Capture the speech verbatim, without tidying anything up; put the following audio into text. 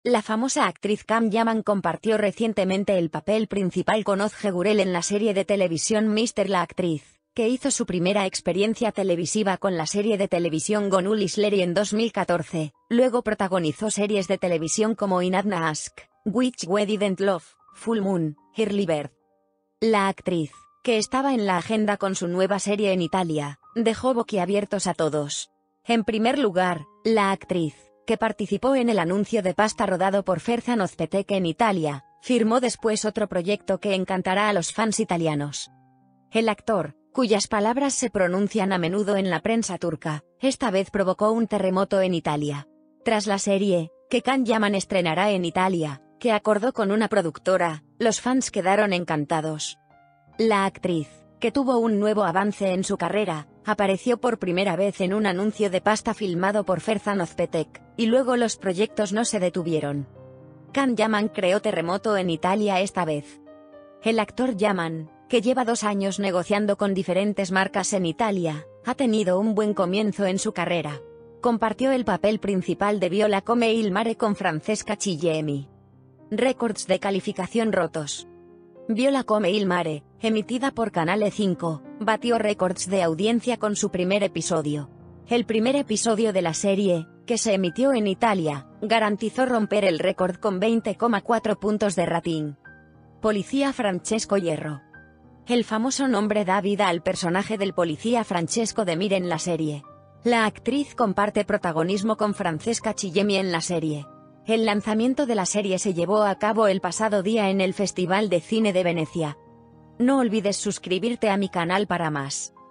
La famosa actriz Cam Yaman compartió recientemente el papel principal con Ozge Gurel en la serie de televisión míster La Actriz, que hizo su primera experiencia televisiva con la serie de televisión Gonul Isleri en dos mil catorce, luego protagonizó series de televisión como Inadna Ask, Which We Didn't Love, Full Moon, Early Bird. La actriz, que estaba en la agenda con su nueva serie en Italia, dejó boquiabiertos a todos. En primer lugar, la actriz, que participó en el anuncio de pasta rodado por Ferzan Ozpetek en Italia, firmó después otro proyecto que encantará a los fans italianos. El actor, cuyas palabras se pronuncian a menudo en la prensa turca, esta vez provocó un terremoto en Italia. Tras la serie, que Can Yaman estrenará en Italia, que acordó con una productora, los fans quedaron encantados. La actriz, que tuvo un nuevo avance en su carrera, apareció por primera vez en un anuncio de pasta filmado por Ferzan Ozpetek, y luego los proyectos no se detuvieron. Can Yaman creó terremoto en Italia esta vez. El actor Yaman, que lleva dos años negociando con diferentes marcas en Italia, ha tenido un buen comienzo en su carrera. Compartió el papel principal de Viola come il mare con Francesca Chillemi. Récords de calificación rotos. Viola come il mare, emitida por Canale cinco, batió récords de audiencia con su primer episodio. El primer episodio de la serie, que se emitió en Italia, garantizó romper el récord con veinte coma cuatro puntos de rating. Policía Francesco Hierro. El famoso nombre da vida al personaje del policía Francesco de Mir en la serie. La actriz comparte protagonismo con Francesca Chillemi en la serie. El lanzamiento de la serie se llevó a cabo el pasado día en el Festival de Cine de Venecia. No olvides suscribirte a mi canal para más.